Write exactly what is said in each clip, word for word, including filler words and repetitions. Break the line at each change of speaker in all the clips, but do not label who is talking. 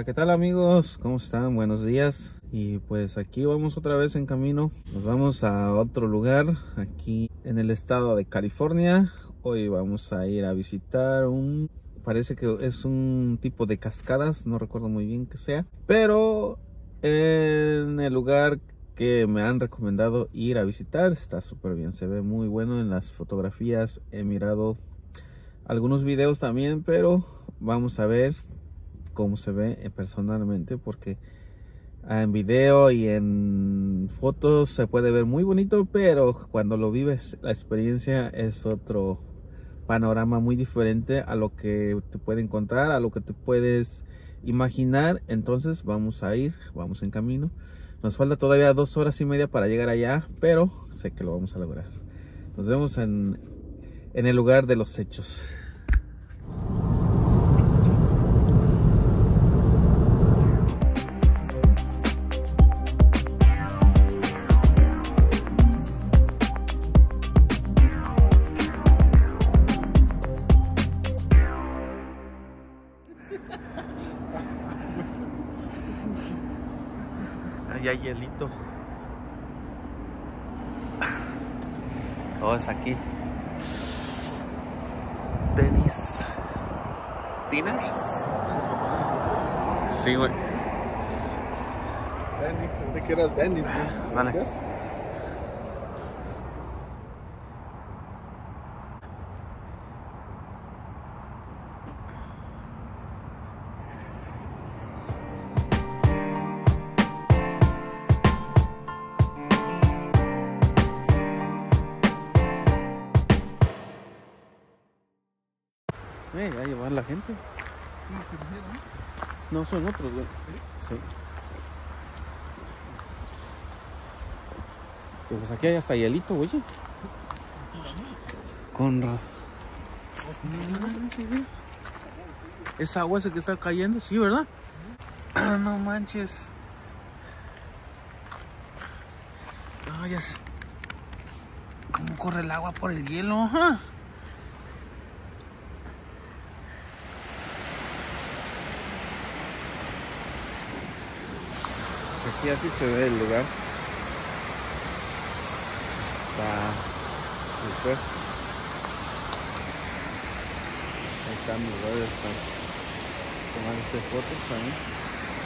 ¿qué tal amigos? ¿Cómo están? Buenos días. Y pues aquí vamos otra vez en camino. Nos vamos a otro lugar aquí en el estado de California. Hoy vamos a ir a visitar un... Parece que es un tipo de cascadas, no recuerdo muy bien qué sea. Pero en el lugar que me han recomendado ir a visitar está súper bien. Se ve muy bueno en las fotografías. He mirado algunos videos también, pero vamos a ver cómo se ve personalmente, porque en video y en fotos se puede ver muy bonito, pero cuando lo vives la experiencia es otro panorama muy diferente a lo que te puede encontrar, a lo que te puedes imaginar. Entonces vamos a ir, vamos en camino. Nos falta todavía dos horas y media para llegar allá, pero sé que lo vamos a lograr. Nos vemos en, en el lugar de los hechos. Ahí hay hielito. Todo es aquí. Tenis. ¿Diners? Sí, güey.
Dennis, pensé que era Dennis, ¿no?
Vale.
Gracias.
Eh, ya llevar la gente. No, son otros, güey. Sí. Pero pues aquí hay hasta hielito, oye. Con ra... ¿Es agua ese que está cayendo? Sí, ¿verdad? Ah, no manches. No, ya se... ¿Cómo corre el agua por el hielo? ¿Ah? Aquí así se ve el lugar. Está súper. Ahí están mis brothers, están tomándose fotos también.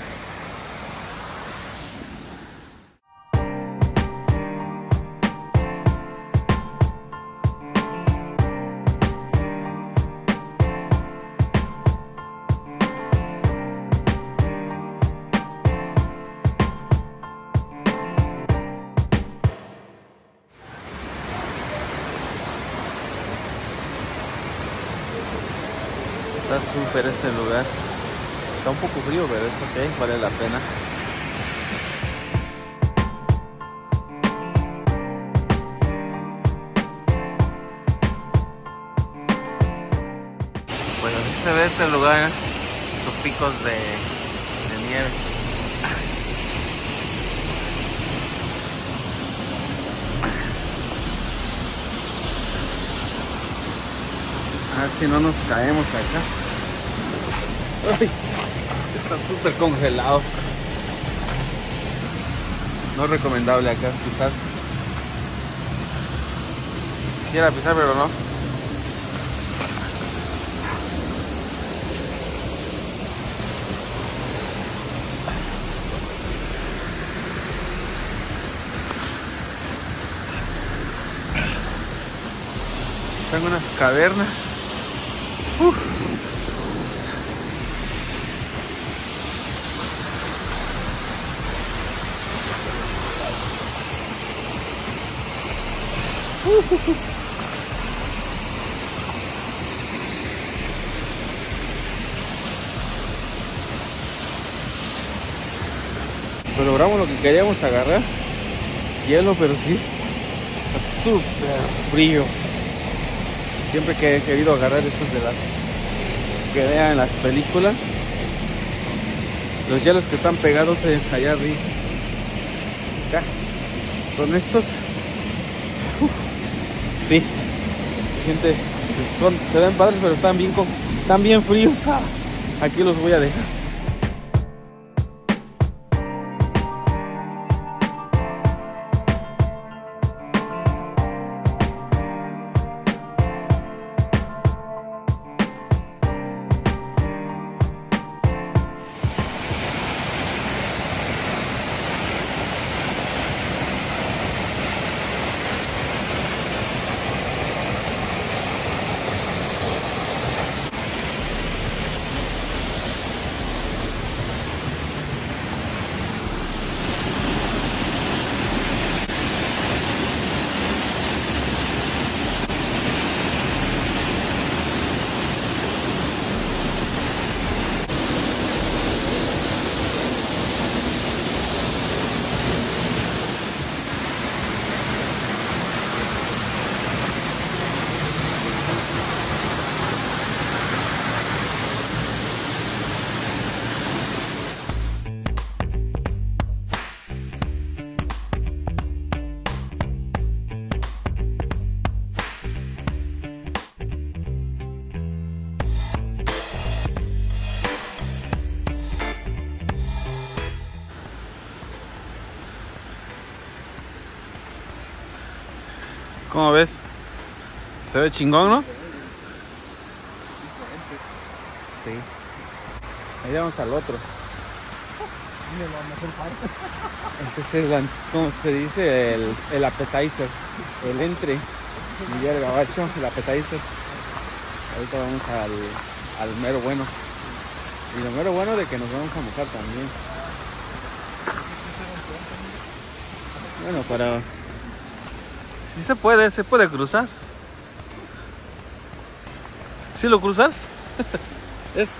Está súper este lugar. Está un poco frío, pero es ok, vale la pena. Pues así se ve este lugar, sus picos de, de nieve. A ver si no nos caemos acá. Ay, está súper congelado. No es recomendable acá pisar. Quisiera pisar, pero no. Están unas cavernas. Uf. Uh, uh, uh. Pues logramos lo que queríamos agarrar. Hielo, pero sí. Está súper frío. Siempre que he querido agarrar esos de las que vean en las películas, los hielos que están pegados allá arriba, acá, son estos. Uf, sí, se siente, se, son, se ven padres, pero están bien, están bien fríos. Ah, aquí los voy a dejar. ¿Cómo ves? Se ve chingón, ¿no? Sí. Ahí vamos al otro. Ese es el, ¿cómo se dice? El, el appetizer. El entre. Diría el gabacho, el appetizer. Ahorita vamos al, al mero bueno. Y lo mero bueno de que nos vamos a mojar también. Bueno, para... Sí se puede, se puede cruzar. ¿Sí lo cruzas? Es...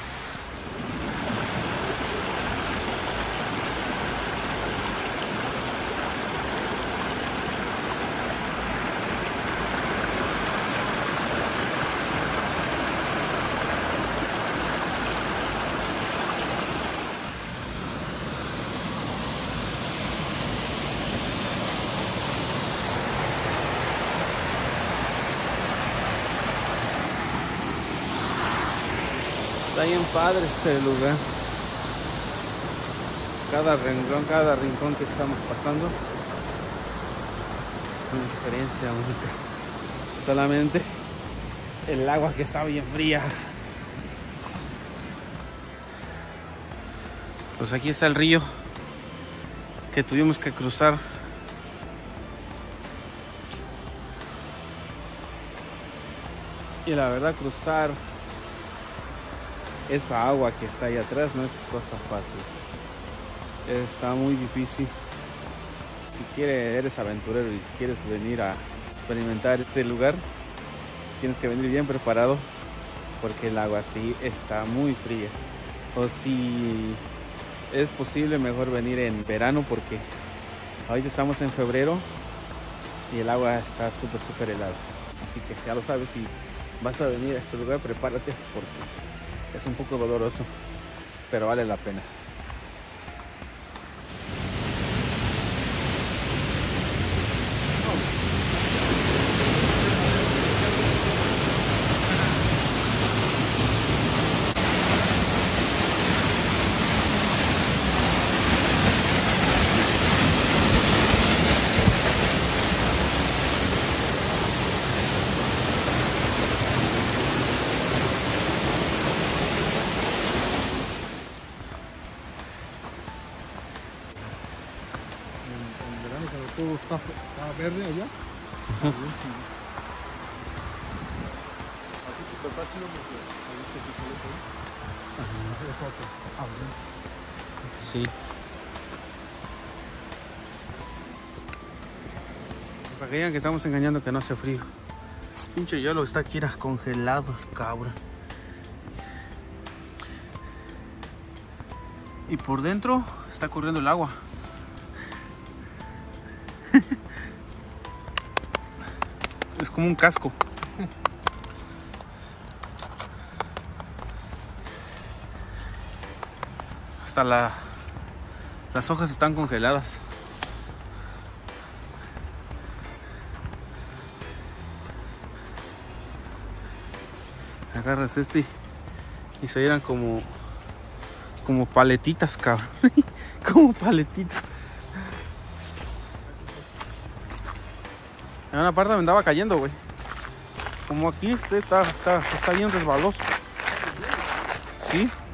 Está bien padre este lugar. Cada rincón, cada rincón que estamos pasando, una experiencia única. Solamente el agua que está bien fría. Pues aquí está el río que tuvimos que cruzar. Y la verdad, cruzar esa agua que está ahí atrás no es cosa fácil. Está muy difícil. Si quieres, eres aventurero y quieres venir a experimentar este lugar, tienes que venir bien preparado, porque el agua sí está muy fría. O si es posible, mejor venir en verano, porque ahorita estamos en febrero y el agua está súper súper helada. Así que ya lo sabes, si vas a venir a este lugar, prepárate, porque es un poco doloroso, pero vale la pena.
Todo está, está verde allá.
Sí. Para que digan que estamos engañando, que no hace frío. Pinche hielo está aquí, era congelado, cabrón. Y por dentro está corriendo el agua. Es como un casco. Hasta la, las hojas están congeladas. Agarras este y se eran como como paletitas, cabrón. Como paletitas. En una parte me andaba cayendo, güey. Como aquí este está, está, está bien resbaloso. ¿Sí?